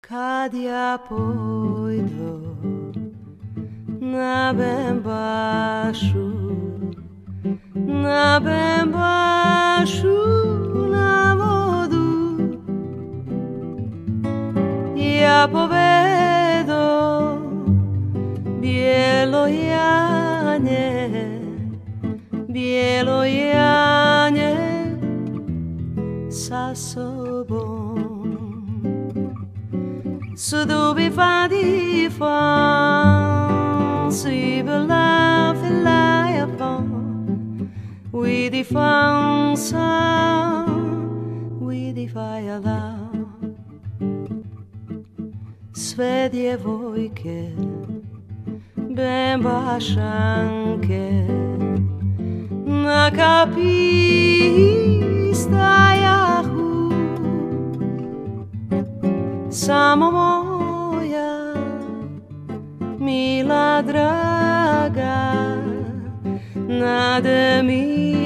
Kad ja pojdo na bembašu, na bembašu na vodu, ja povedo bijelo janje sa sobom. Så du vil fadi fan, si bela filaya fan, we di fansa, we di fajala. Sve djevojke, bembašanke, na kapi stajahu. Samo moja mila draga, nade mi